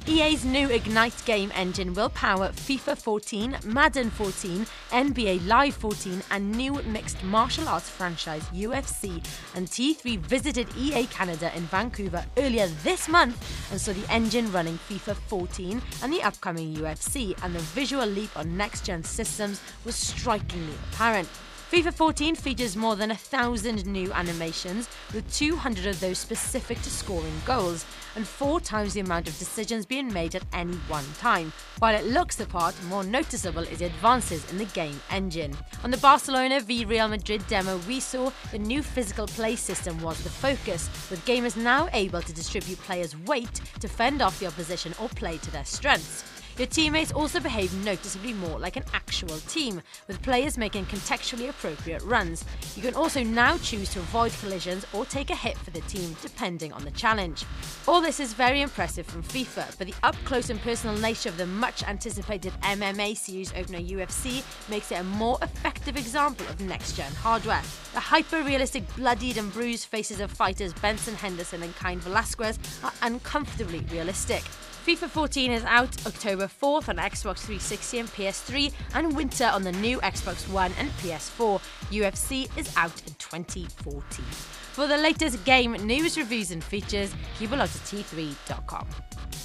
EA's new Ignite game engine will power FIFA 14, Madden 14, NBA Live 14 and new mixed martial arts franchise UFC, and T3 visited EA Canada in Vancouver earlier this month and saw the engine running FIFA 14 and the upcoming UFC, and the visual leap on next-gen systems was strikingly apparent. FIFA 14 features more than 1,000 new animations, with 200 of those specific to scoring goals, and 4 times the amount of decisions being made at any one time. While it looks the part, more noticeable is the advances in the game engine. On the Barcelona v Real Madrid demo we saw, the new physical play system was the focus, with gamers now able to distribute players' weight to fend off the opposition or play to their strengths. Your teammates also behave noticeably more like an actual team, with players making contextually appropriate runs. You can also now choose to avoid collisions or take a hit for the team, depending on the challenge. All this is very impressive from FIFA, but the up-close and personal nature of the much-anticipated MMA series opener UFC makes it a more effective example of next-gen hardware. The hyper-realistic bloodied and bruised faces of fighters Benson Henderson and Cain Velasquez are uncomfortably realistic. FIFA 14 is out October 4th on Xbox 360 and PS3, and winter on the new Xbox One and PS4. UFC is out in 2014. For the latest game news, reviews and features, keep a lot to t3.com.